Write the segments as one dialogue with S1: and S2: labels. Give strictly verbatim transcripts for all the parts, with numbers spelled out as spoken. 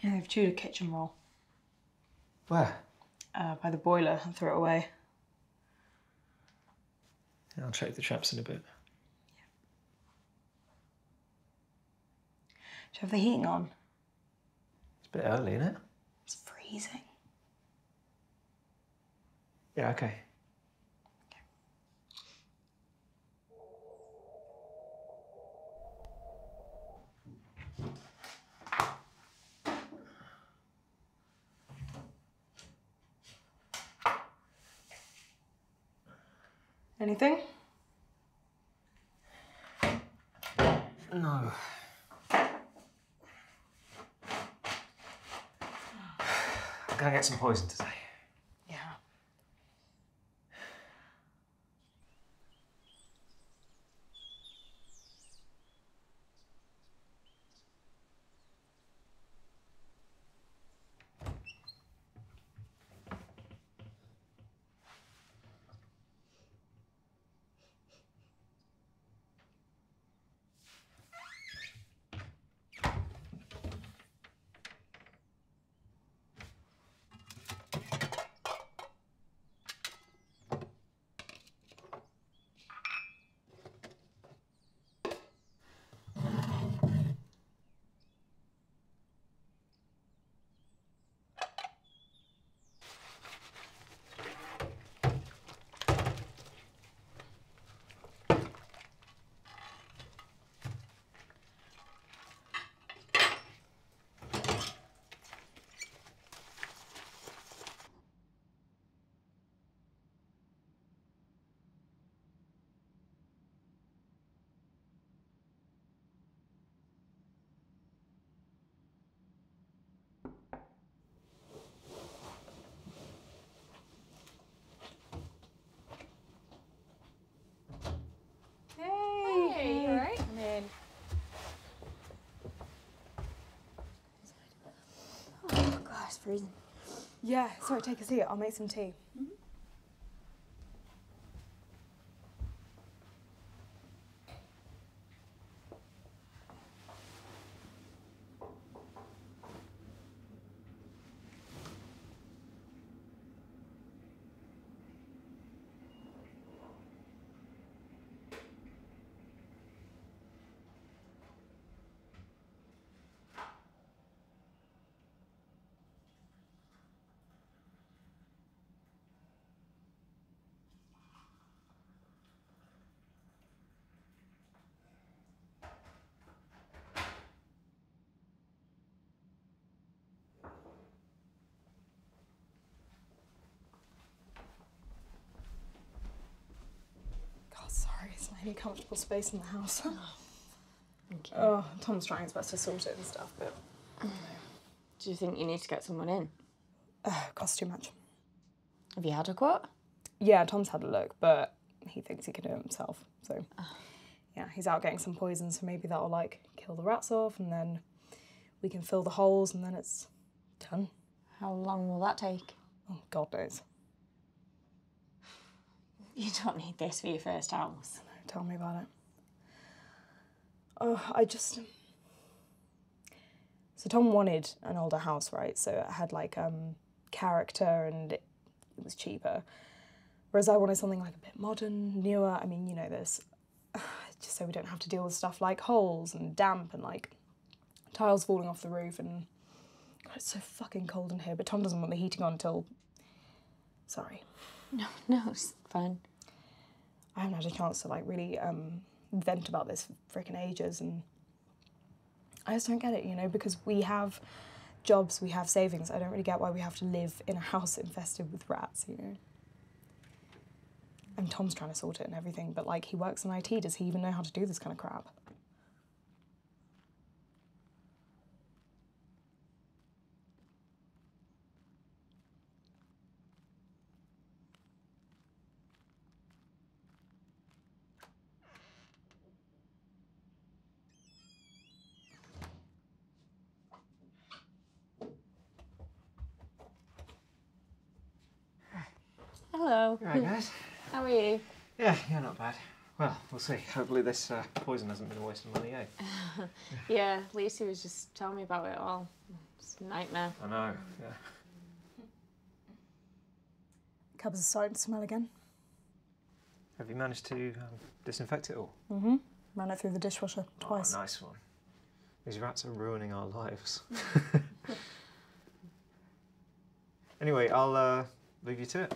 S1: Yeah, they've chewed a kitchen roll.
S2: Where?
S1: Uh, by the boiler and threw it away.
S2: Yeah, I'll check the traps in a bit.
S1: Yeah. Do you have the heating on?
S2: It's a bit early, isn't it?
S1: It's freezing.
S2: Yeah, okay.
S1: Anything?
S2: No. I'm gonna get some poison today.
S1: Yeah.
S3: Hey, you alright?
S1: Come in.
S3: Oh god, it's freezing.
S1: Yeah, sorry, take a seat. I'll make some tea.
S3: Mm-hmm.
S1: God, sorry, it's my only comfortable space in the house.
S3: Thank you.
S1: Oh, Tom's trying his best to sort it and stuff, but you know.
S3: Do you think you need to get someone in?
S1: Uh, it costs too much.
S3: Have you had a quote?
S1: Yeah, Tom's had a look, but he thinks he can do it himself. So, yeah, he's out getting some poison, so maybe that'll, like, kill the rats off, and then we can fill the holes, and then it's done.
S3: How long will that take?
S1: Oh, God knows.
S3: You don't need this for your first house.
S1: Tell me about it. Oh, I just... So Tom wanted an older house, right? So it had, like, um, character and it, it was cheaper. Whereas I wanted something, like, a bit modern, newer. I mean, you know this. Just so we don't have to deal with stuff like holes and damp and, like, tiles falling off the roof and... God, it's so fucking cold in here, but Tom doesn't want the heating on until... Sorry.
S3: No, no, it's fine.
S1: I haven't had a chance to, like, really um, vent about this for frickin' ages, and I just don't get it, you know, because we have jobs, we have savings. I don't really get why we have to live in a house infested with rats, you know. And Tom's trying to sort it and everything, but, like, he works in I T. Does he even know how to do this kind of crap?
S3: Hello.
S2: You alright, guys?
S3: How are you?
S2: Yeah, yeah, not bad. Well, we'll see. Hopefully this uh, poison hasn't been a waste of money, eh?
S3: Yeah, Lucy was just telling me about it all. It's a nightmare.
S2: I know, yeah.
S1: Cupboards are starting to smell again.
S2: Have you managed to um, disinfect it all?
S1: Mm-hmm. Ran it through the dishwasher twice.
S2: Oh, nice one. These rats are ruining our lives. Anyway, I'll uh, leave you to it.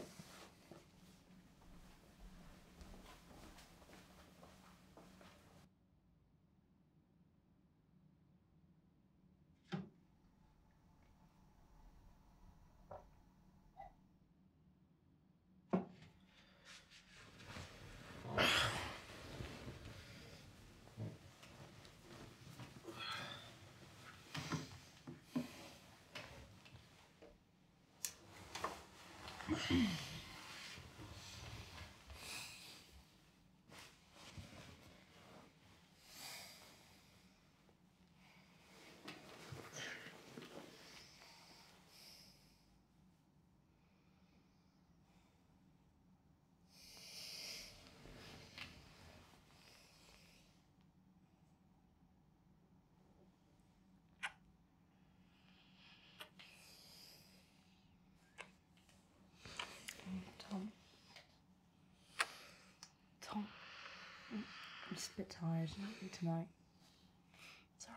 S4: Tom. Tom. I'm just a bit tired. Not tonight. Sorry.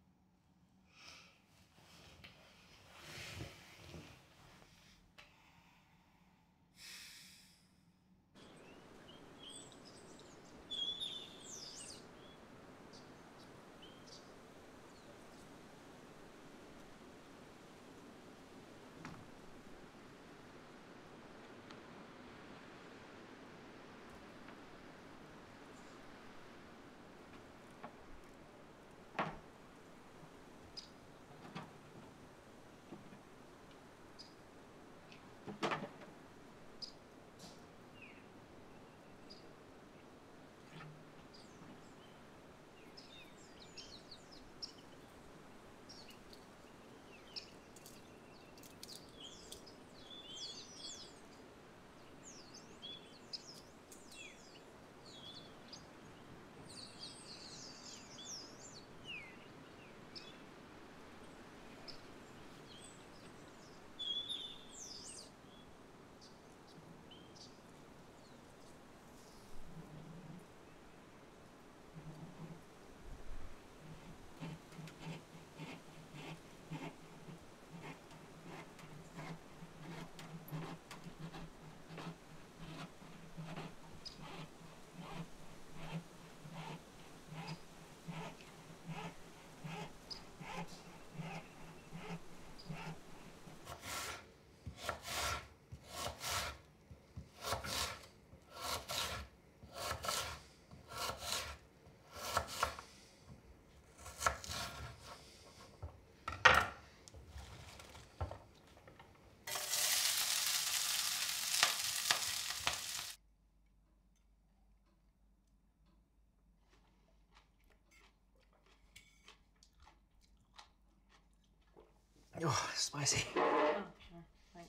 S2: Oh, spicy.
S4: Oh, sure. Thanks.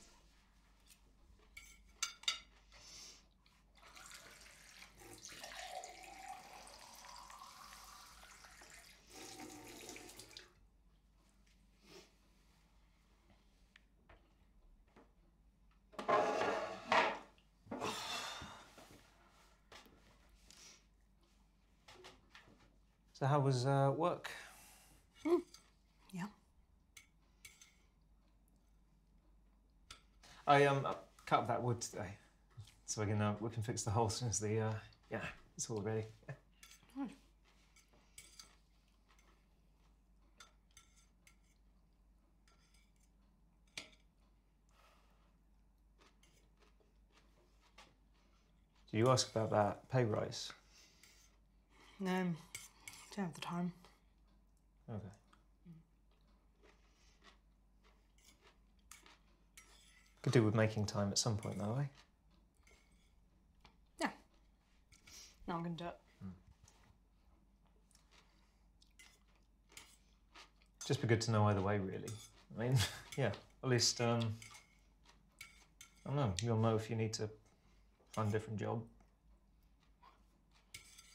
S2: So how was uh, work?
S1: Mm. Yeah.
S2: I um I cut up that wood today, so we can uh, we can fix the hole as soon as the uh, yeah it's all ready.
S1: Right.
S2: Did you ask about that pay rise?
S1: No, don't have the time.
S2: Okay. Could do with making time at some point, though, eh?
S1: Yeah. No, I'm gonna do it.
S2: Mm. Just be good to know either way, really. I mean, yeah, at least, um, I don't know, you'll know if you need to find a different job.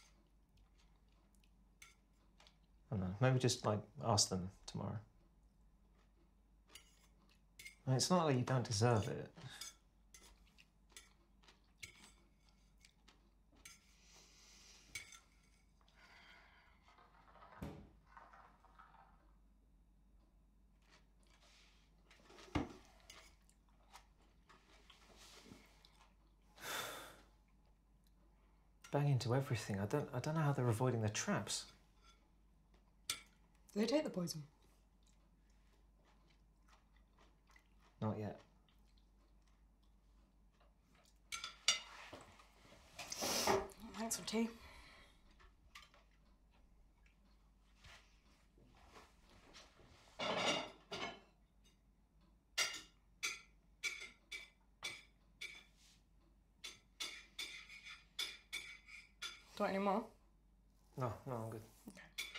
S2: I don't know, maybe just, like, ask them tomorrow. I mean, it's not like you don't deserve it. Bang into everything. I don't I don't know how they're avoiding their traps.
S1: Did they take the poison?
S2: Not yet.
S1: Thanks for tea. Do any more?
S2: No, no, I'm good.
S1: Okay.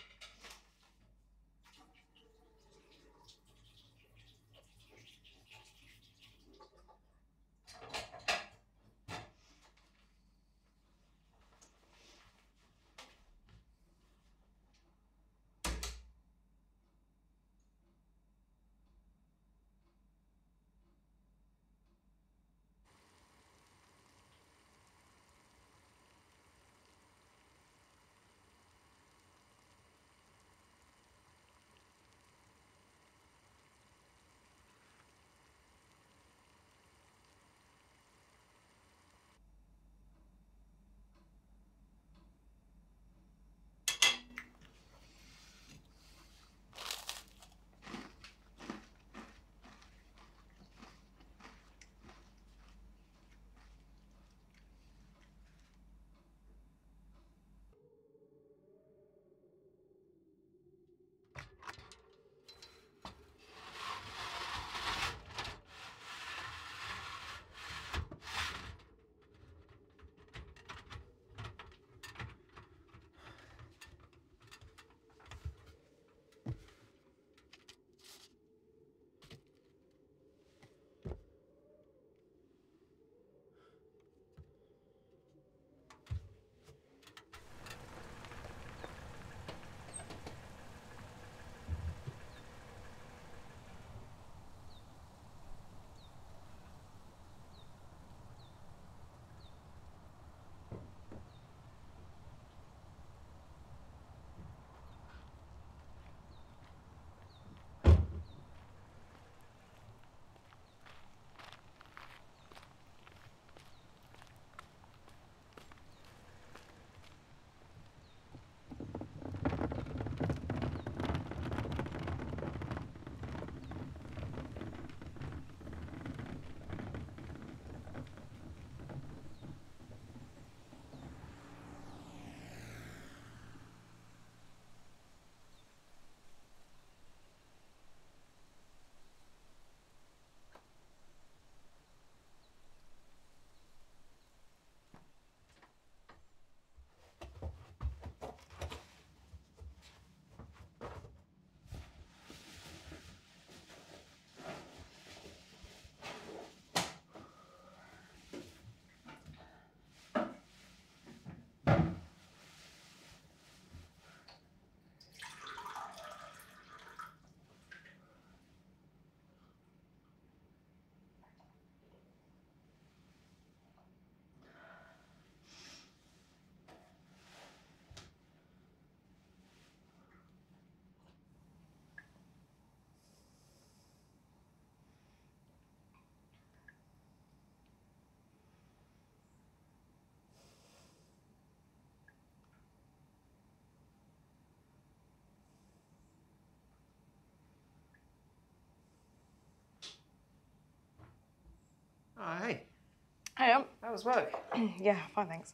S2: Oh, hey.
S1: Hey, um.
S2: How was work?
S1: Yeah, fine, thanks.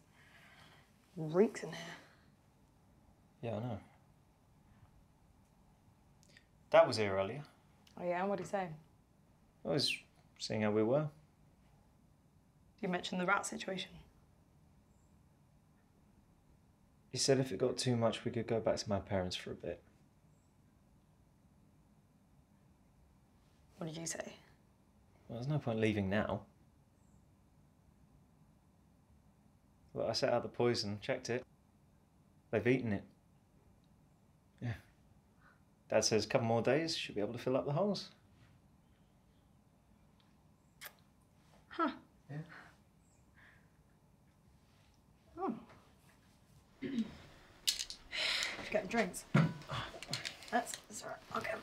S1: Reeks in here.
S2: Yeah, I know. Dad was here earlier.
S1: Oh yeah, what did he say?
S2: I was seeing how we were.
S1: You mentioned the rat situation.
S2: He said if it got too much, we could go back to my parents for a bit.
S1: What did you say?
S2: Well, there's no point leaving now. Well, I set out the poison, checked it. They've eaten it. Yeah, Dad says a couple more days, should be able to fill up the holes.
S1: Huh.
S2: Yeah.
S1: Oh. Get drinks. That's, that's all right. I'll get 'em.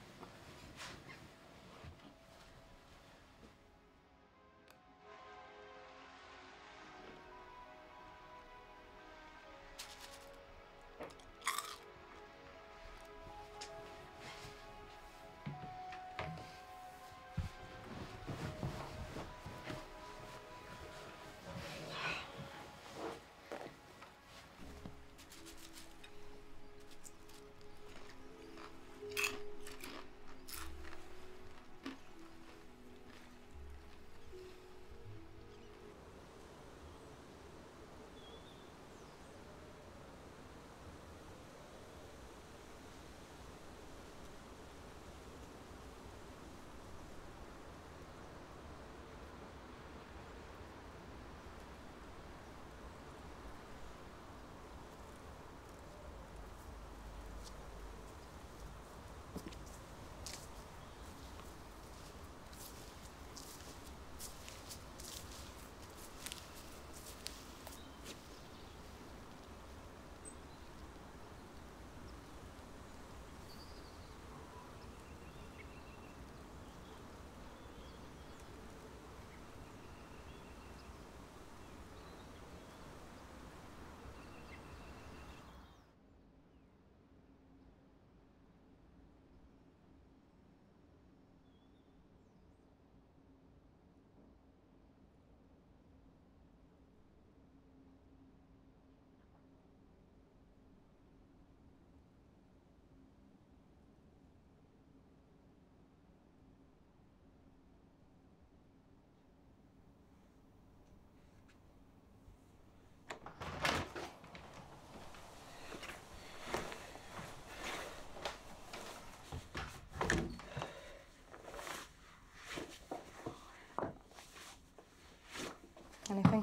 S1: Anything?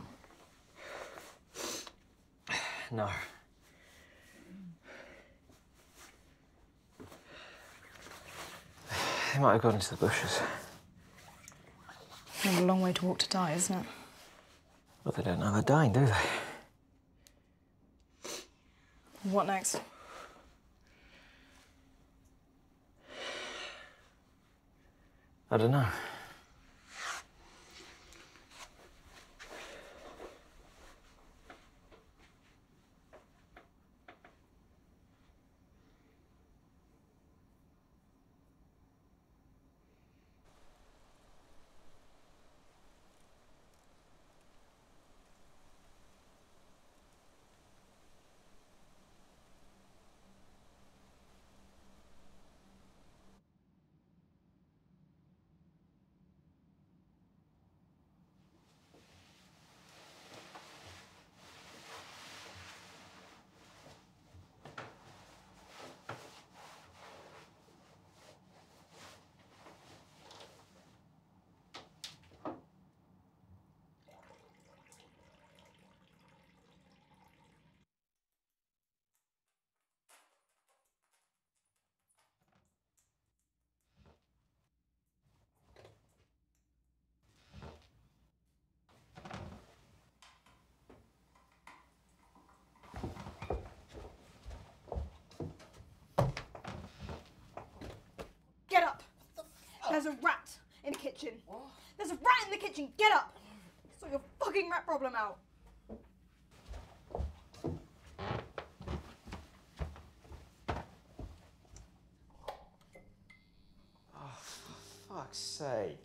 S2: No. They might have gone into the bushes.
S1: It's a long way to walk to die, isn't it?
S2: Well, they don't know they're dying, do they?
S1: What next?
S2: I don't know.
S1: Get up! There's a rat in the kitchen. What? There's a rat in the kitchen. Get up! Sort your fucking rat problem out.
S2: Oh, for fuck's sake.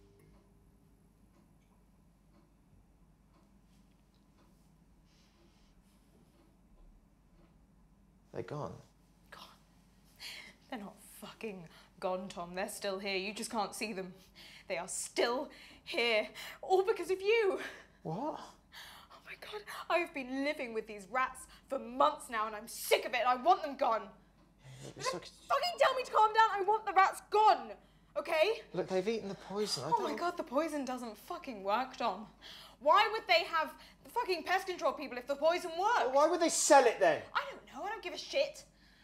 S2: They're gone.
S1: Gone. They're not fucking gone, Tom. They're still here. You just can't see them. They are still here. All because of you.
S2: What?
S1: Oh my God. I've been living with these rats for months now and I'm sick of it. I want them gone.
S2: It's
S1: Don't
S2: like...
S1: fucking tell me to calm down. I want the rats gone. Okay?
S2: Look, they've eaten the poison. I
S1: Oh
S2: don't...
S1: my God, the poison doesn't fucking work, Tom. Why would they have the fucking pest control people if the poison worked?
S2: Why would they sell it then?
S1: I don't know. I don't give a shit.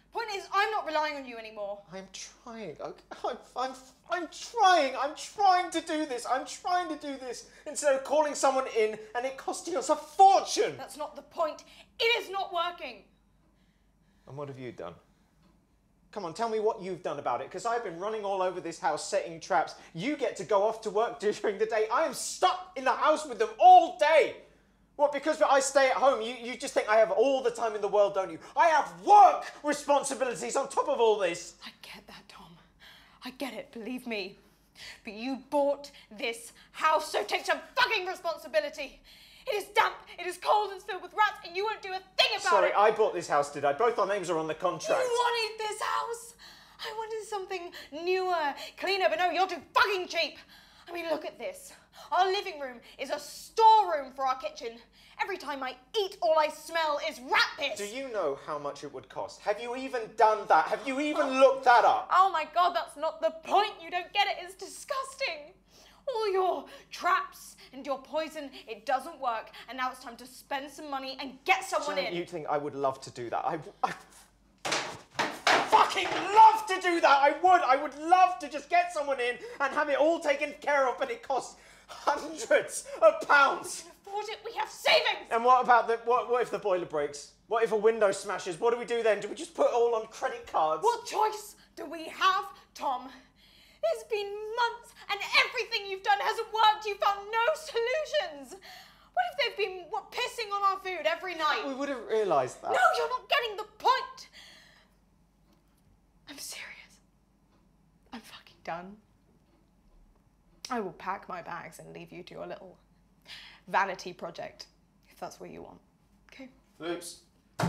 S1: Point is, I'm not relying on you anymore.
S2: I'm trying. Okay? I'm, I'm, I'm trying. I'm trying to do this. I'm trying to do this instead of calling someone in and it costing us a fortune.
S1: That's not the point. It is not working.
S2: And what have you done? Come on, tell me what you've done about it, because I've been running all over this house setting traps. You get to go off to work during the day. I am stuck in the house with them all day. What, because I stay at home, you, you just think I have all the time in the world, don't you? I have work responsibilities on top of all this.
S1: I get that, Tom. I get it, believe me. But you bought this house, so take some fucking responsibility. It is damp, it is cold, it's filled with rats, and you won't do a thing about
S2: Sorry,
S1: it.
S2: Sorry, I bought this house, did I? Both our names are on the contract.
S1: You wanted this house. I wanted something newer, cleaner, but no, you're too fucking cheap. I mean, look at this. Our living room is a storeroom for our kitchen. Every time I eat, all I smell is rat piss.
S2: Do you know how much it would cost? Have you even done that? Have you even oh. looked that up?
S1: Oh my God, that's not the point. You don't get it. It's disgusting. All your traps and your poison, it doesn't work. And now it's time to spend some money and get someone
S2: Janet,
S1: in.
S2: You think I would love to do that? I, I fucking love to do that. I would. I would love to just get someone in and have it all taken care of, but it costs hundreds of pounds.
S1: We can afford it. We have savings.
S2: And what about the, what, what if the boiler breaks? What if a window smashes? What do we do then? Do we just put it all on credit cards?
S1: What choice do we have, Tom? It's been months and everything you've done hasn't worked. You've found no solutions. What if they've been what, pissing on our food every night?
S2: We would have realised that.
S1: No, you're not getting the point. I'm serious. I'm fucking done. I will pack my bags and leave you to your little vanity project, if that's what you want. Okay?
S2: Oops.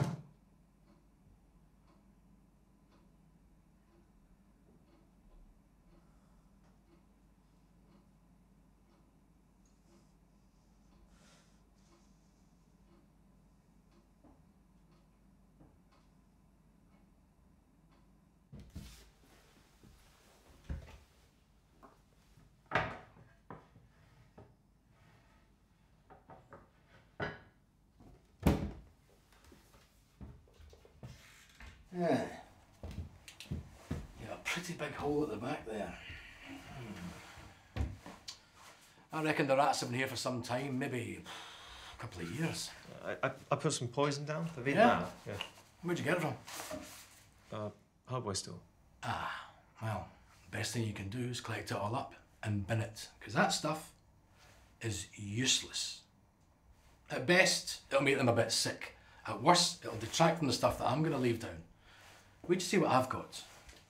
S5: Yeah. Yeah, a pretty big hole at the back there. Hmm. I reckon the rats have been here for some time, maybe a couple of years.
S2: I, I, I put some poison down. They've eaten
S5: Yeah?
S2: that. Yeah.
S5: Where'd you get it from?
S2: Uh, hardware store.
S5: Ah, well, the best thing you can do is collect it all up and bin it, because that stuff is useless. At best, it'll make them a bit sick. At worst, it'll detract from the stuff that I'm going to leave down. Wait to see what I've got.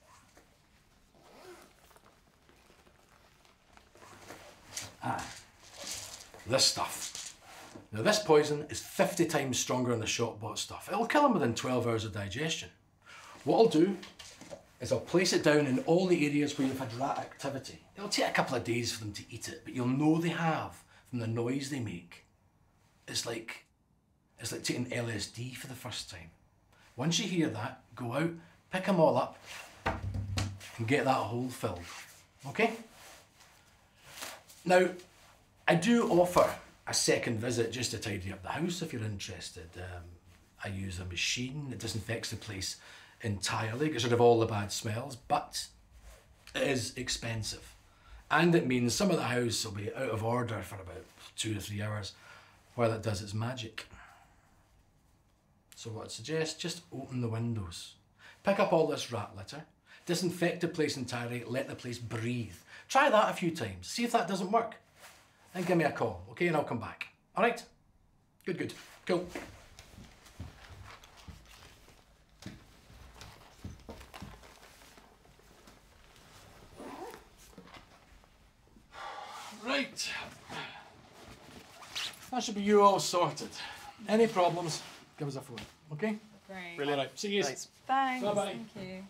S5: Ah, this stuff. Now this poison is fifty times stronger than the shop-bought stuff. It'll kill them within twelve hours of digestion. What I'll do is I'll place it down in all the areas where you've had rat activity. It'll take a couple of days for them to eat it, but you'll know they have from the noise they make. It's like, it's like taking L S D for the first time. Once you hear that, go out, pick them all up, and get that hole filled, okay? Now, I do offer a second visit just to tidy up the house if you're interested. Um, I use a machine that disinfects the place entirely, gets rid of all the bad smells, but it is expensive. And it means some of the house will be out of order for about two or three hours while it does its magic. So what I'd suggest, just open the windows. Pick up all this rat litter, disinfect the place entirely, let the place breathe. Try that a few times, see if that doesn't work. Then give me a call, okay, and I'll come back. All right? Good, good, cool. Right. That should be you all sorted. Any problems, give us a phone, okay?
S3: Great.
S5: Brilliant. Right, see you.
S2: Thanks.
S3: Thanks.
S5: Bye-bye.
S3: Thank you.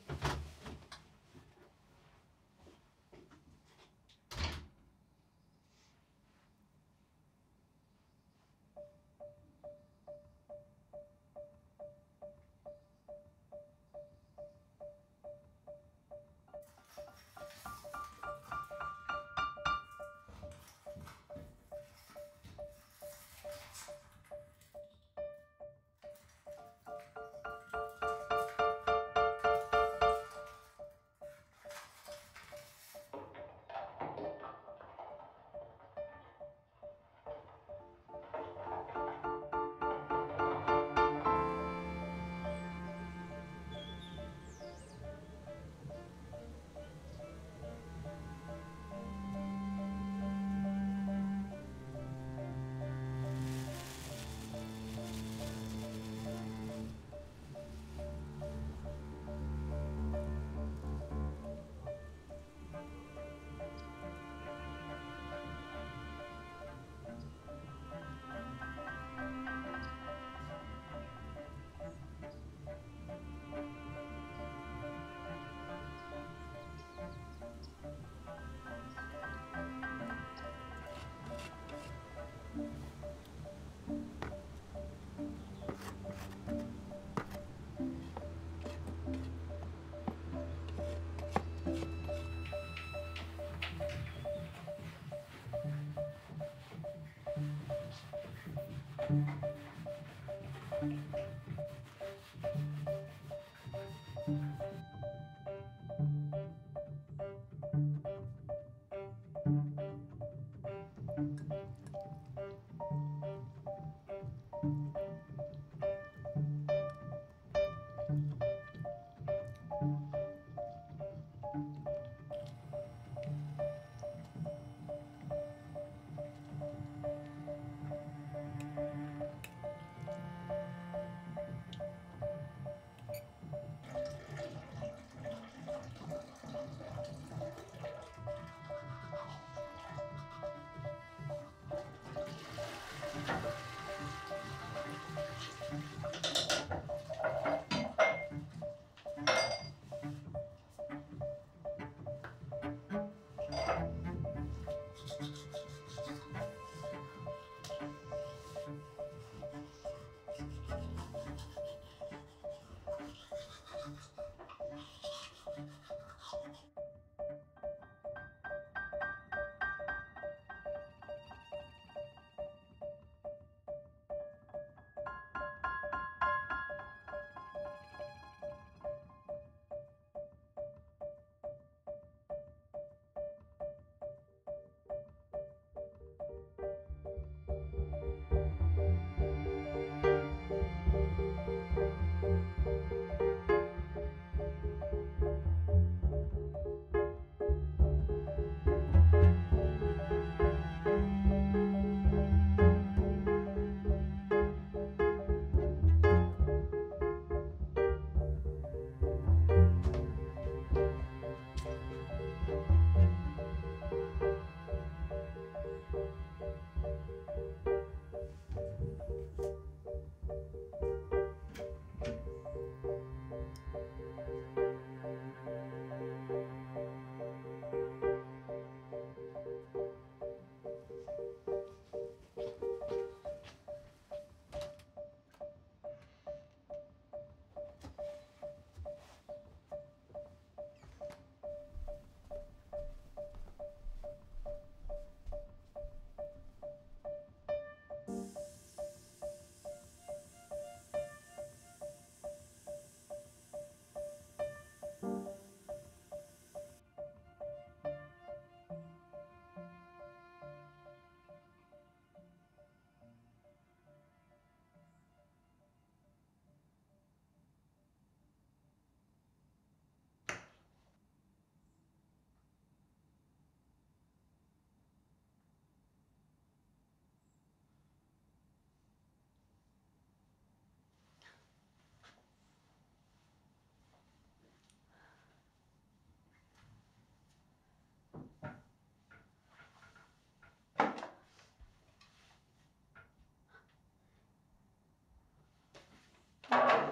S3: Thank